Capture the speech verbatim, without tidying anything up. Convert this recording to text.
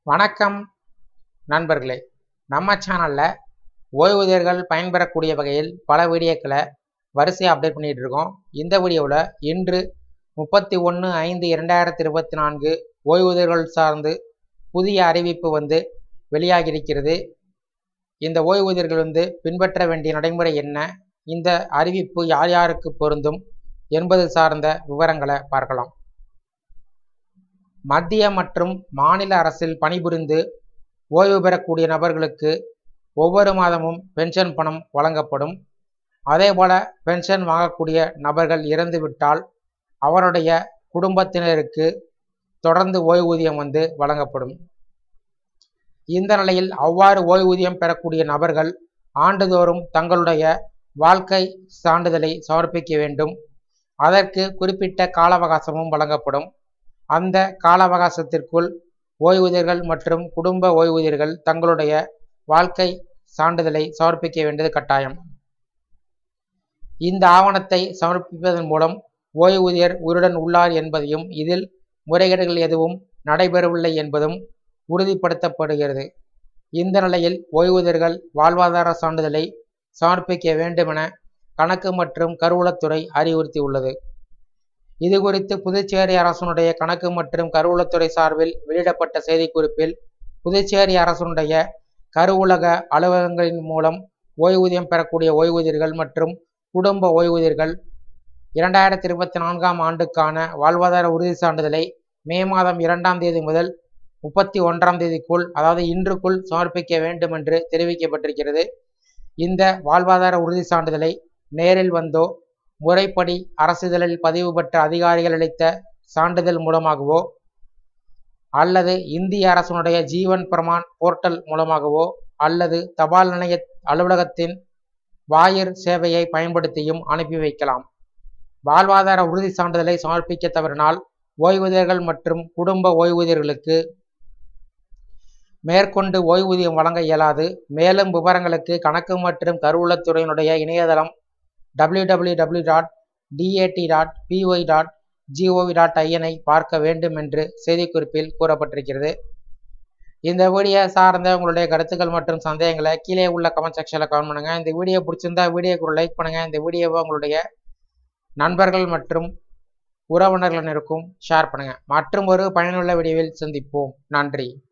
வணக்கம் நண்பர்களே, நம்ம சேனலில் ஓய்வூதியர்கள் பயன்பெறக்கூடிய வகையில் பல வீடியோக்களை வரிசையாக அப்டேட் பண்ணிகிட்டு இருக்கோம். இந்த வீடியோவில் இன்று முப்பத்தி ஒன்று ஐந்து இரண்டாயிரத்தி இருபத்தி நான்கு ஓய்வூதியர்கள் சார்ந்து புதிய அறிவிப்பு வந்து வெளியாகியிருக்கிறது. இந்த ஓய்வூதியர்கள் வந்து பின்பற்ற வேண்டிய நடைமுறை என்ன, இந்த அறிவிப்பு யார் யாருக்கு பொருந்தும் என்பது சார்ந்த விவரங்களை பார்க்கலாம். மத்திய மற்றும் மாநில அரசில் பணிபுரிந்து ஓய்வு பெறக்கூடிய நபர்களுக்கு ஒவ்வொரு மாதமும் பென்ஷன் பணம் வழங்கப்படும். அதேபோல பென்ஷன் வாங்கக்கூடிய நபர்கள் இறந்துவிட்டால் அவருடைய குடும்பத்தினருக்கு தொடர்ந்து ஓய்வூதியம் வந்து வழங்கப்படும். இந்த நிலையில் அவ்வாறு ஓய்வூதியம் பெறக்கூடிய நபர்கள் ஆண்டுதோறும் தங்களுடைய வாழ்க்கை சான்றிதழை சமர்ப்பிக்க வேண்டும். அதற்கு குறிப்பிட்ட கால அவகாசமும் வழங்கப்படும். அந்த கால அவகாசத்திற்குள் ஓய்வூதியர்கள் மற்றும் குடும்ப ஓய்வூதியர்கள் தங்களுடைய வாழ்க்கை சான்றிதழை சமர்ப்பிக்க வேண்டியது கட்டாயம். இந்த ஆவணத்தை சமர்ப்பிப்பதன் மூலம் ஓய்வூதியர் உயிருடன் உள்ளார் என்பதையும் இதில் முறைகேடுகள் எதுவும் நடைபெறவில்லை என்பதும் உறுதிப்படுத்தப்படுகிறது. இந்த நிலையில் ஓய்வூதியர்கள் வாழ்வாதார சான்றிதழை சமர்ப்பிக்க வேண்டுமென கணக்கு மற்றும் கருவூலத்துறை அறிவுறுத்தியுள்ளது. இது குறித்து புதுச்சேரி அரசுடைய கணக்கு மற்றும் கருவூலத்துறை சார்பில் வெளியிடப்பட்ட செய்திக்குறிப்பில், புதுச்சேரி அரசுடைய கருவூலக அலுவலகங்களின் மூலம் ஓய்வூதியம் பெறக்கூடிய ஓய்வூதியர்கள் மற்றும் குடும்ப ஓய்வூதியர்கள் இரண்டாயிரத்தி இருபத்தி நான்காம் ஆண்டுக்கான வாழ்வாதார உறுதி சான்றிதழை மே மாதம் இரண்டாம் தேதி முதல் முப்பத்தி ஒன்றாம் தேதிக்குள், அதாவது இன்றுக்குள் சமர்ப்பிக்க வேண்டும் என்று தெரிவிக்கப்பட்டிருக்கிறது. இந்த வாழ்வாதார உறுதி சான்றிதழை நேரில் வந்தோ முறைப்படி அரசிதழில் பதிவு பெற்ற அதிகாரிகள் அளித்த சான்றிதழ் மூலமாகவோ அல்லது இந்திய அரசுடைய ஜீவன் பிரமான் போர்ட்டல் மூலமாகவோ அல்லது தபால் நிலைய அலுவலகத்தின் வாயிற் சேவையை பயன்படுத்தியும் அனுப்பி வைக்கலாம். வாழ்வாதார உறுதி சான்றிதழை சமர்ப்பிக்க தவறினால் ஓய்வூதியர்கள் மற்றும் குடும்ப ஓய்வூதியர்களுக்கு மேற்கொண்டு ஓய்வூதியம் வழங்க இயலாது. மேலும் விவரங்களுக்கு கணக்கு மற்றும் கருவூலத்துறையினுடைய இணையதளம் W W W dot TAT dot PY dot GOV dot ஐஎனை பார்க்க வேண்டும் என்று செய்திக்குறிப்பில் கூறப்பட்டிருக்கிறது. இந்த வீடியோ சார்ந்த உங்களுடைய கருத்துக்கள் மற்றும் சந்தேகங்களை கீழே உள்ள கமெண்ட் செக்ஷனில் கமெண்ட் பண்ணுங்கள். இந்த வீடியோ பிடிச்சிருந்தா வீடியோக்கு ஒரு லைக் பண்ணுங்கள். இந்த வீடியோவை உங்களுடைய நண்பர்கள் மற்றும் உறவினர்களினருக்கும் ஷேர் பண்ணுங்கள். மற்றும் ஒரு பயனுள்ள வீடியோவில் சந்திப்போம். நன்றி.